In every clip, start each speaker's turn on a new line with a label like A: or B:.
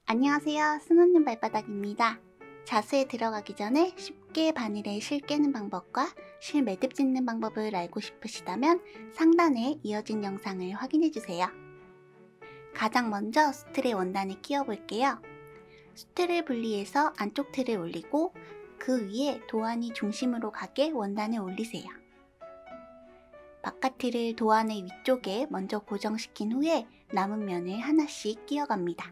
A: 안녕하세요. 스노님 발바닥입니다. 자수에 들어가기 전에 쉽게 바늘에 실 깨는 방법과 실 매듭 짓는 방법을 알고 싶으시다면 상단에 이어진 영상을 확인해주세요. 가장 먼저 수틀의 원단을 끼워 볼게요. 수틀을 분리해서 안쪽 틀을 올리고 그 위에 도안이 중심으로 가게 원단을 올리세요. 바깥 틀을 도안의 위쪽에 먼저 고정시킨 후에 남은 면을 하나씩 끼워갑니다.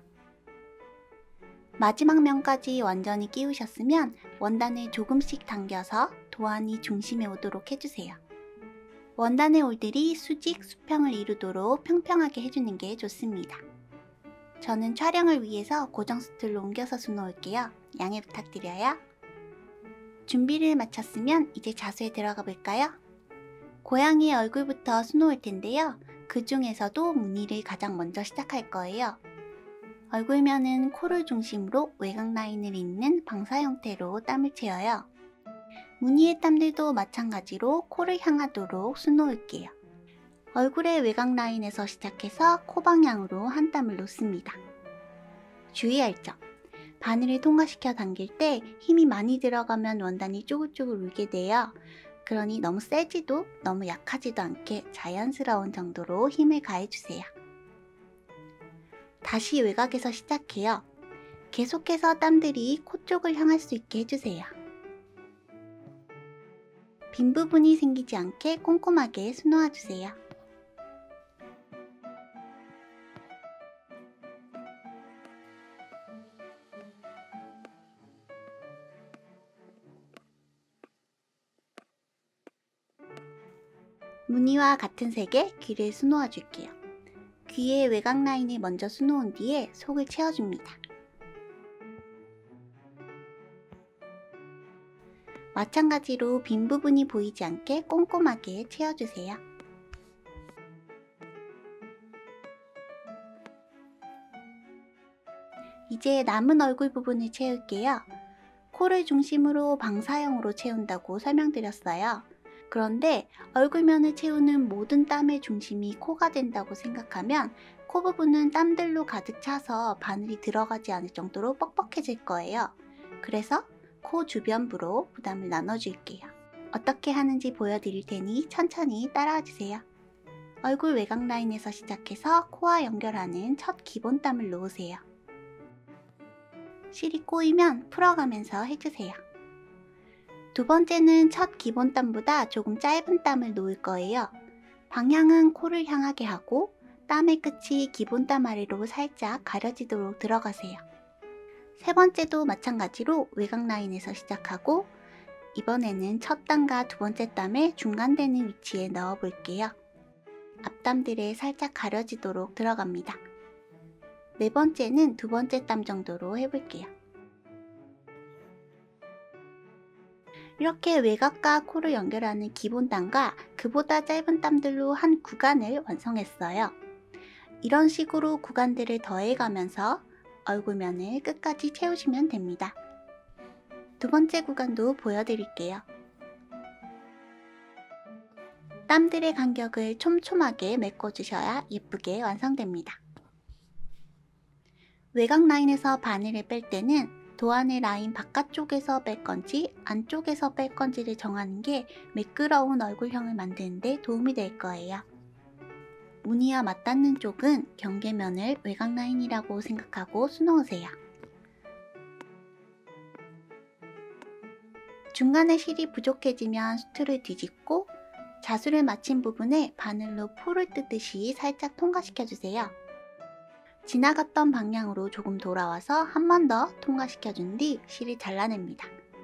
A: 마지막 면까지 완전히 끼우셨으면 원단을 조금씩 당겨서 도안이 중심에 오도록 해주세요. 원단의 올들이 수직, 수평을 이루도록 평평하게 해주는 게 좋습니다. 저는 촬영을 위해서 고정 수틀로 옮겨서 수놓을게요. 양해 부탁드려요. 준비를 마쳤으면 이제 자수에 들어가 볼까요? 고양이의 얼굴부터 수놓을 텐데요. 그 중에서도 무늬를 가장 먼저 시작할 거예요. 얼굴면은 코를 중심으로 외곽 라인을 잇는 방사 형태로 땀을 채워요. 무늬의 땀들도 마찬가지로 코를 향하도록 수놓을게요. 얼굴의 외곽 라인에서 시작해서 코 방향으로 한 땀을 놓습니다. 주의할 점. 바늘을 통과시켜 당길 때 힘이 많이 들어가면 원단이 쪼글쪼글 울게 돼요. 그러니 너무 세지도 너무 약하지도 않게 자연스러운 정도로 힘을 가해주세요. 다시 외곽에서 시작해요. 계속해서 땀들이 코 쪽을 향할 수 있게 해주세요. 빈 부분이 생기지 않게 꼼꼼하게 수놓아주세요. 무늬와 같은 색의 귀를 수놓아 줄게요. 귀의 외곽 라인을 먼저 수놓은 뒤에 속을 채워줍니다. 마찬가지로 빈 부분이 보이지 않게 꼼꼼하게 채워주세요. 이제 남은 얼굴 부분을 채울게요. 코를 중심으로 방사형으로 채운다고 설명드렸어요. 그런데 얼굴면을 채우는 모든 땀의 중심이 코가 된다고 생각하면 코 부분은 땀들로 가득 차서 바늘이 들어가지 않을 정도로 뻑뻑해질 거예요. 그래서 코 주변부로 부담을 나눠줄게요. 어떻게 하는지 보여드릴 테니 천천히 따라와 주세요. 얼굴 외곽 라인에서 시작해서 코와 연결하는 첫 기본 땀을 놓으세요. 실이 꼬이면 풀어가면서 해주세요. 두 번째는 첫 기본 땀보다 조금 짧은 땀을 놓을 거예요. 방향은 코를 향하게 하고 땀의 끝이 기본 땀 아래로 살짝 가려지도록 들어가세요. 세 번째도 마찬가지로 외곽 라인에서 시작하고 이번에는 첫 땀과 두 번째 땀의 중간되는 위치에 넣어 볼게요. 앞땀들에 살짝 가려지도록 들어갑니다. 네 번째는 두 번째 땀 정도로 해볼게요. 이렇게 외곽과 코를 연결하는 기본 땀과 그보다 짧은 땀들로 한 구간을 완성했어요. 이런 식으로 구간들을 더해가면서 얼굴면을 끝까지 채우시면 됩니다. 두 번째 구간도 보여드릴게요. 땀들의 간격을 촘촘하게 메꿔주셔야 예쁘게 완성됩니다. 외곽 라인에서 바늘을 뺄 때는 도안의 라인 바깥쪽에서 뺄 건지 안쪽에서 뺄 건지를 정하는 게 매끄러운 얼굴형을 만드는 데 도움이 될 거예요. 무늬와 맞닿는 쪽은 경계면을 외곽 라인이라고 생각하고 수놓으세요. 중간에 실이 부족해지면 수틀을 뒤집고 자수를 마친 부분에 바늘로 포를 뜨듯이 살짝 통과시켜주세요. 지나갔던 방향으로 조금 돌아와서 한 번 더 통과시켜준 뒤 실을 잘라냅니다.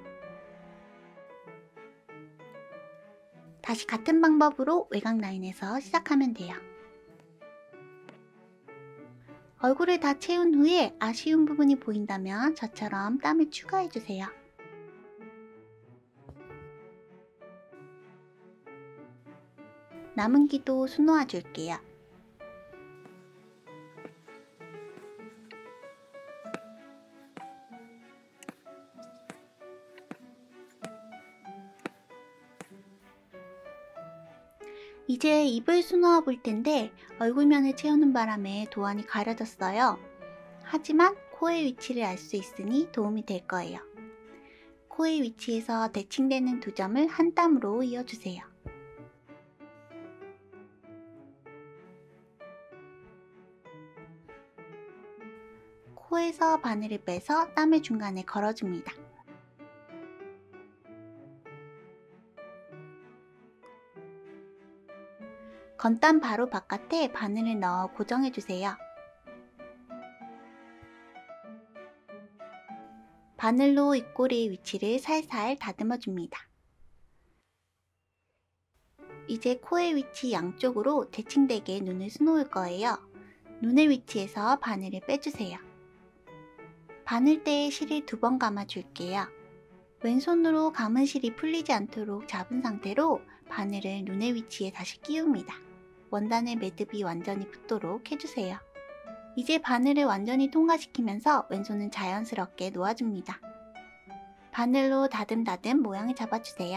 A: 다시 같은 방법으로 외곽 라인에서 시작하면 돼요. 얼굴을 다 채운 후에 아쉬운 부분이 보인다면 저처럼 땀을 추가해주세요. 남은 귀도 수놓아 줄게요. 이제 입을 수놓아 볼 텐데 얼굴면을 채우는 바람에 도안이 가려졌어요. 하지만 코의 위치를 알 수 있으니 도움이 될 거예요. 코의 위치에서 대칭되는 두 점을 한 땀으로 이어주세요. 코에서 바늘을 빼서 땀의 중간에 걸어줍니다. 건 땀 바로 바깥에 바늘을 넣어 고정해주세요. 바늘로 입꼬리의 위치를 살살 다듬어줍니다. 이제 코의 위치 양쪽으로 대칭되게 눈을 수놓을 거예요. 눈의 위치에서 바늘을 빼주세요. 바늘대에 실을 2번 감아줄게요. 왼손으로 감은 실이 풀리지 않도록 잡은 상태로 바늘을 눈의 위치에 다시 끼웁니다. 원단의 매듭이 완전히 붙도록 해주세요. 이제 바늘을 완전히 통과시키면서 왼손은 자연스럽게 놓아줍니다. 바늘로 다듬다듬 모양을 잡아주세요.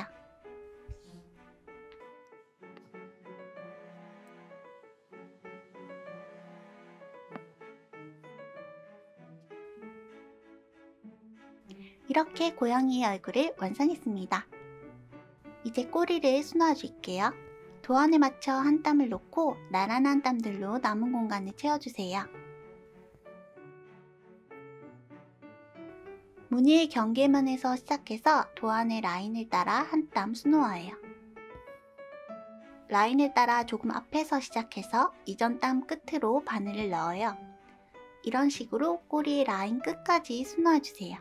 A: 이렇게 고양이의 얼굴을 완성했습니다. 이제 꼬리를 수놓아 줄게요. 도안에 맞춰 한 땀을 놓고 나란한 땀들로 남은 공간을 채워주세요. 무늬의 경계면에서 시작해서 도안의 라인을 따라 한 땀 수놓아요. 라인을 따라 조금 앞에서 시작해서 이전 땀 끝으로 바늘을 넣어요. 이런 식으로 꼬리의 라인 끝까지 수놓아주세요.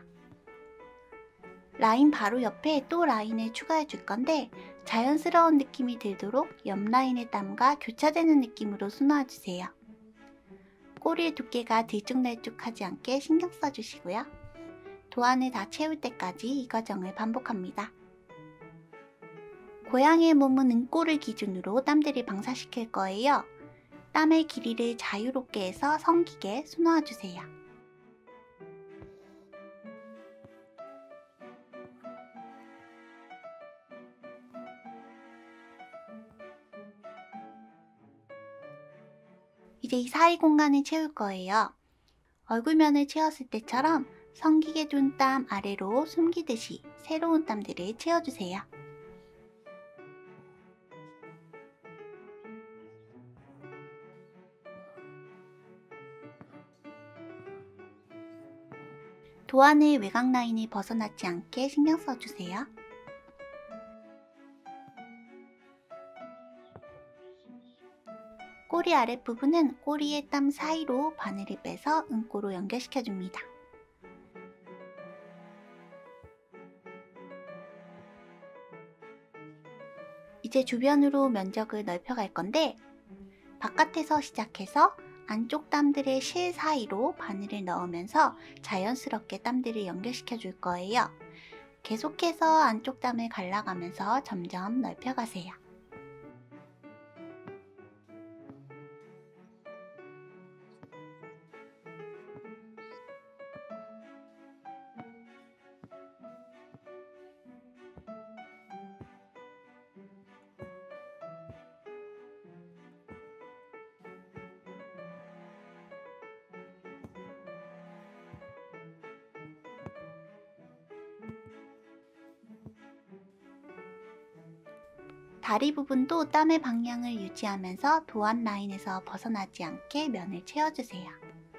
A: 라인 바로 옆에 또 라인을 추가해 줄 건데 자연스러운 느낌이 들도록 옆 라인의 땀과 교차되는 느낌으로 수놓아주세요. 꼬리의 두께가 들쭉날쭉하지 않게 신경 써주시고요. 도안을 다 채울 때까지 이 과정을 반복합니다. 고양이의 몸은 은꼬를 기준으로 땀들을 방사시킬 거예요. 땀의 길이를 자유롭게 해서 성기게 수놓아주세요. 이제 이 사이 공간을 채울 거예요. 얼굴면을 채웠을 때처럼 성기게 둔 땀 아래로 숨기듯이 새로운 땀들을 채워주세요. 도안의 외곽 라인이 벗어나지 않게 신경 써주세요. 꼬리 아랫부분은 꼬리의 땀 사이로 바늘을 빼서 은꼬로 연결시켜줍니다. 이제 주변으로 면적을 넓혀갈 건데 바깥에서 시작해서 안쪽 땀들의 실 사이로 바늘을 넣으면서 자연스럽게 땀들을 연결시켜 줄 거예요. 계속해서 안쪽 땀을 갈라가면서 점점 넓혀가세요. 다리 부분도 땀의 방향을 유지하면서 도안 라인에서 벗어나지 않게 면을 채워주세요.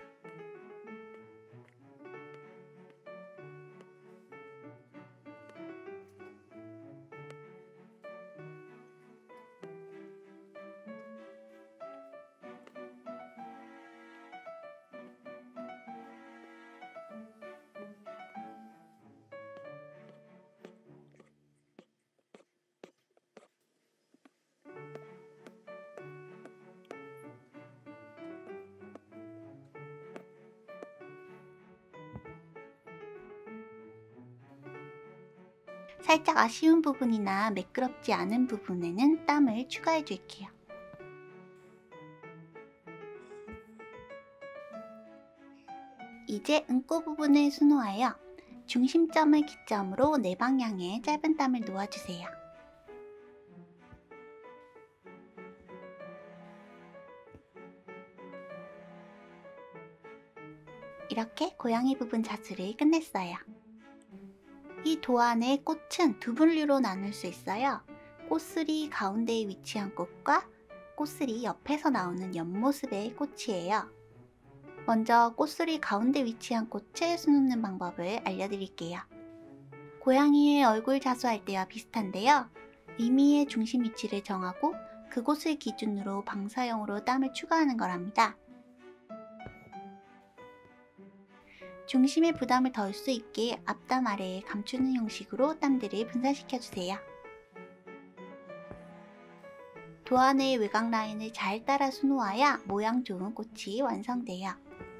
A: 살짝 아쉬운 부분이나 매끄럽지 않은 부분에는 땀을 추가해 줄게요. 이제 은꼬 부분을 수놓아요. 중심점을 기점으로 네 방향에 짧은 땀을 놓아주세요. 이렇게 고양이 부분 자수를 끝냈어요. 이 도안의 꽃은 두 분류로 나눌 수 있어요. 꽃술이 가운데에 위치한 꽃과 꽃술이 옆에서 나오는 옆모습의 꽃이에요. 먼저 꽃술이 가운데 위치한 꽃을 수놓는 방법을 알려드릴게요. 고양이의 얼굴 자수할 때와 비슷한데요. 의미의 중심 위치를 정하고 그곳을 기준으로 방사형으로 땀을 추가하는 거랍니다. 중심의 부담을 덜 수 있게 앞담 아래에 감추는 형식으로 땀들을 분산시켜주세요. 도안의 외곽 라인을 잘 따라 수놓아야 모양 좋은 꽃이 완성돼요.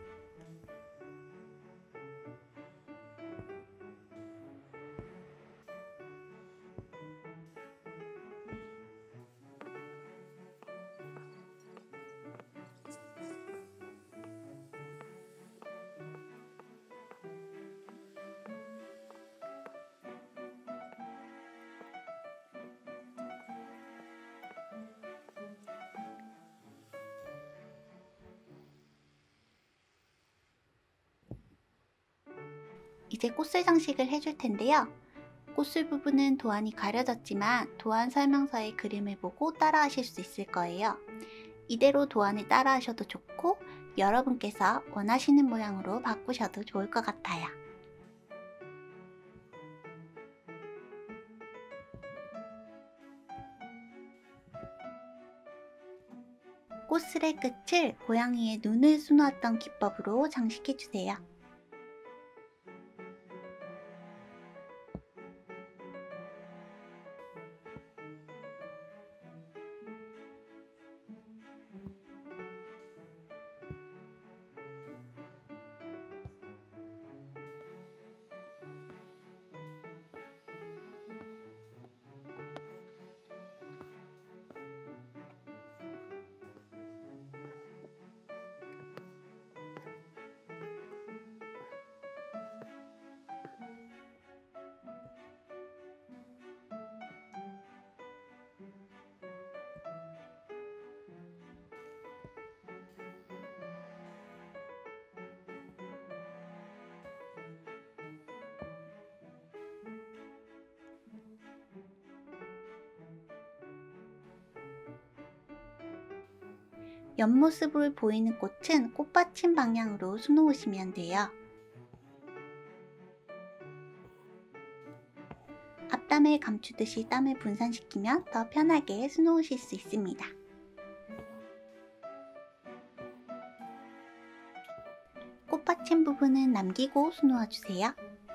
A: 이제 꽃술 장식을 해줄 텐데요. 꽃술 부분은 도안이 가려졌지만 도안 설명서의 그림을 보고 따라 하실 수 있을 거예요. 이대로 도안을 따라 하셔도 좋고 여러분께서 원하시는 모양으로 바꾸셔도 좋을 것 같아요. 꽃술의 끝을 고양이의 눈을 수놓았던 기법으로 장식해주세요. 옆모습을 보이는 꽃은 꽃받침 방향으로 수놓으시면 돼요. 앞땀을 감추듯이 땀을 분산시키면 더 편하게 수놓으실 수 있습니다. 꽃받침 부분은 남기고 수놓아주세요.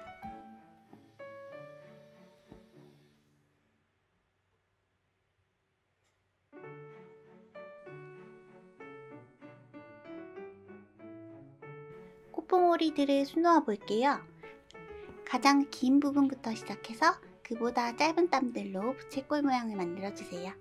A: 꽃봉오리들을 수놓아 볼게요. 가장 긴 부분부터 시작해서 그보다 짧은 땀들로 부채꼴 모양을 만들어주세요.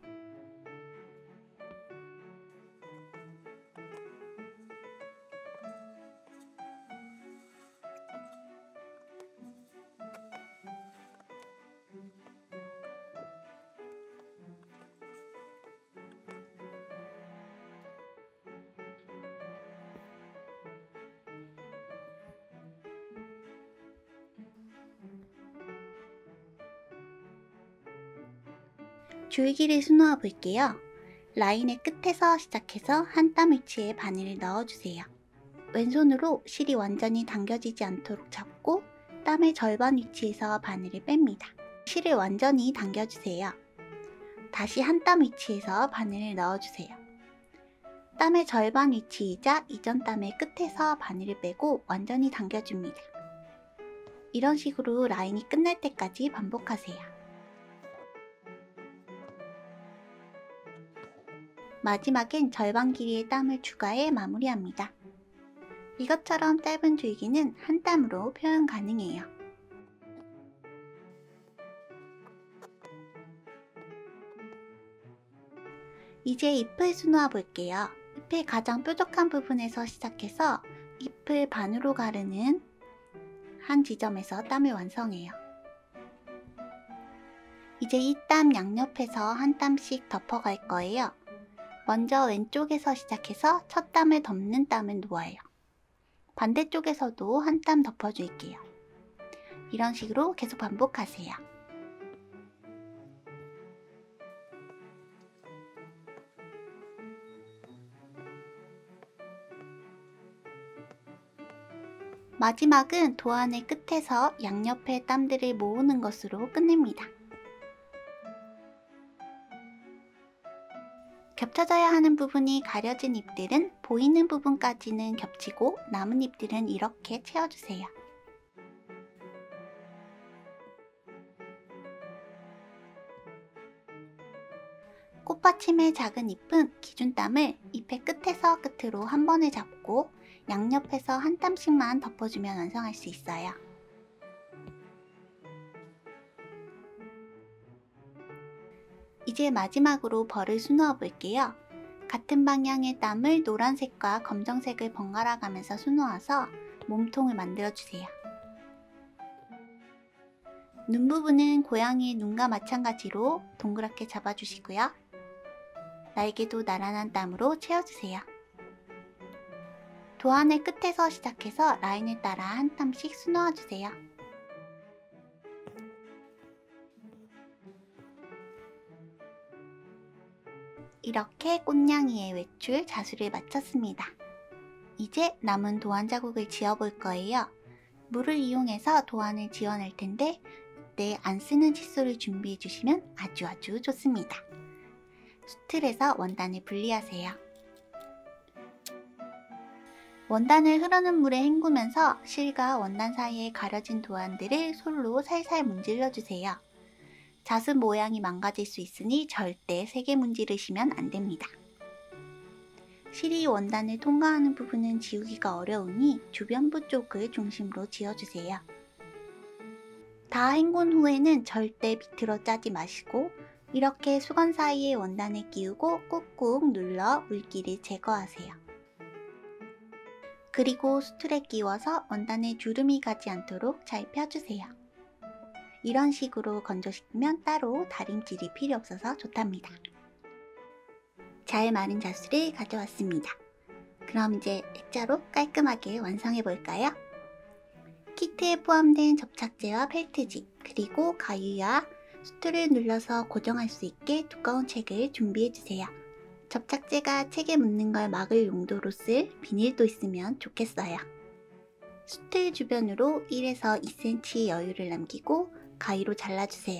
A: 줄기를 수놓아 볼게요. 라인의 끝에서 시작해서 한 땀 위치에 바늘을 넣어주세요. 왼손으로 실이 완전히 당겨지지 않도록 잡고 땀의 절반 위치에서 바늘을 뺍니다. 실을 완전히 당겨주세요. 다시 한 땀 위치에서 바늘을 넣어주세요. 땀의 절반 위치이자 이전 땀의 끝에서 바늘을 빼고 완전히 당겨줍니다. 이런 식으로 라인이 끝날 때까지 반복하세요. 마지막엔 절반 길이의 땀을 추가해 마무리합니다. 이것처럼 짧은 줄기는 한 땀으로 표현 가능해요. 이제 잎을 수놓아 볼게요. 잎의 가장 뾰족한 부분에서 시작해서 잎을 반으로 가르는 한 지점에서 땀을 완성해요. 이제 이 땀 양옆에서 한 땀씩 덮어갈 거예요. 먼저 왼쪽에서 시작해서 첫 땀을 덮는 땀을 놓아요. 반대쪽에서도 한 땀 덮어줄게요. 이런 식으로 계속 반복하세요. 마지막은 도안의 끝에서 양옆의 땀들을 모으는 것으로 끝냅니다. 겹쳐져야 하는 부분이 가려진 잎들은 보이는 부분까지는 겹치고 남은 잎들은 이렇게 채워주세요. 꽃받침의 작은 잎은 기준땀을 잎의 끝에서 끝으로 한 번에 잡고 양옆에서 한 땀씩만 덮어주면 완성할 수 있어요. 이제 마지막으로 벌을 수놓아 볼게요. 같은 방향의 땀을 노란색과 검정색을 번갈아 가면서 수놓아서 몸통을 만들어주세요. 눈 부분은 고양이의 눈과 마찬가지로 동그랗게 잡아주시고요. 날개도 나란한 땀으로 채워주세요. 도안의 끝에서 시작해서 라인을 따라 한 땀씩 수놓아주세요. 이렇게 꽃냥이의 외출 자수를 마쳤습니다. 이제 남은 도안 자국을 지워볼 거예요. 물을 이용해서 도안을 지워낼 텐데 이때 안 쓰는 칫솔을 준비해 주시면 아주 좋습니다. 수틀에서 원단을 분리하세요. 원단을 흐르는 물에 헹구면서 실과 원단 사이에 가려진 도안들을 솔로 살살 문질러 주세요. 자수 모양이 망가질 수 있으니 절대 세게 문지르시면 안 됩니다. 실이 원단을 통과하는 부분은 지우기가 어려우니 주변부 쪽을 중심으로 지워주세요. 다 헹군 후에는 절대 비틀어 짜지 마시고 이렇게 수건 사이에 원단을 끼우고 꾹꾹 눌러 물기를 제거하세요. 그리고 수틀에 끼워서 원단에 주름이 가지 않도록 잘 펴주세요. 이런 식으로 건조시키면 따로 다림질이 필요 없어서 좋답니다. 잘 마른 자수를 가져왔습니다. 그럼 이제 액자로 깔끔하게 완성해 볼까요? 키트에 포함된 접착제와 펠트지, 그리고 가위와 수틀을 눌러서 고정할 수 있게 두꺼운 책을 준비해 주세요. 접착제가 책에 묻는 걸 막을 용도로 쓸 비닐도 있으면 좋겠어요. 수틀 주변으로 1에서 2cm 여유를 남기고 가위로 잘라주세요.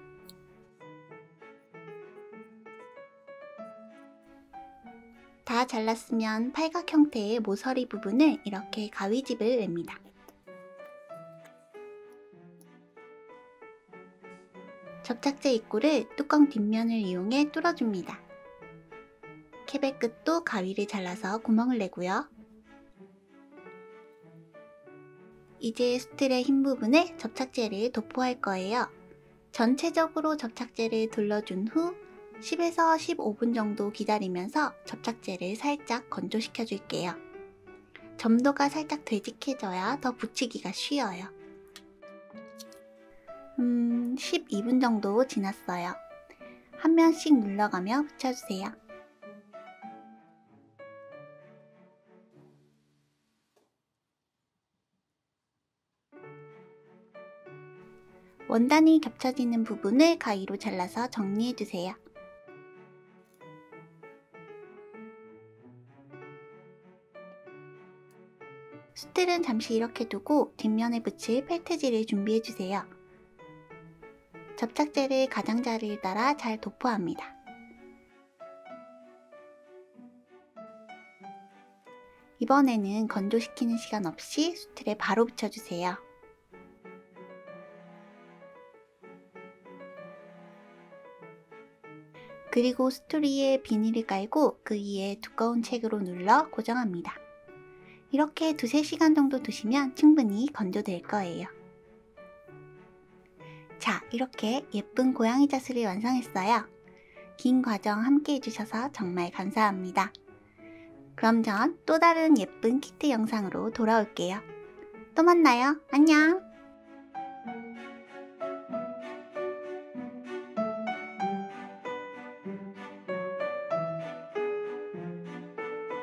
A: 다 잘랐으면 팔각 형태의 모서리 부분을 이렇게 가위집을 냅니다. 접착제 입구를 뚜껑 뒷면을 이용해 뚫어줍니다. 캡의 끝도 가위를 잘라서 구멍을 내고요. 이제 수틀의 흰 부분에 접착제를 도포할 거예요. 전체적으로 접착제를 둘러준 후 10에서 15분 정도 기다리면서 접착제를 살짝 건조시켜 줄게요. 점도가 살짝 되직해져야 더 붙이기가 쉬워요. 12분 정도 지났어요. 한 면씩 눌러가며 붙여주세요. 원단이 겹쳐지는 부분을 가위로 잘라서 정리해주세요. 수틀은 잠시 이렇게 두고 뒷면에 붙일 펠트지를 준비해주세요. 접착제를 가장자리를 따라 잘 도포합니다. 이번에는 건조시키는 시간 없이 수틀에 바로 붙여주세요. 그리고 수틀 위에 비닐을 깔고 그 위에 두꺼운 책으로 눌러 고정합니다. 이렇게 2~3시간 정도 두시면 충분히 건조될 거예요. 자, 이렇게 예쁜 고양이 자수를 완성했어요. 긴 과정 함께 해주셔서 정말 감사합니다. 그럼 전 또 다른 예쁜 키트 영상으로 돌아올게요. 또 만나요. 안녕!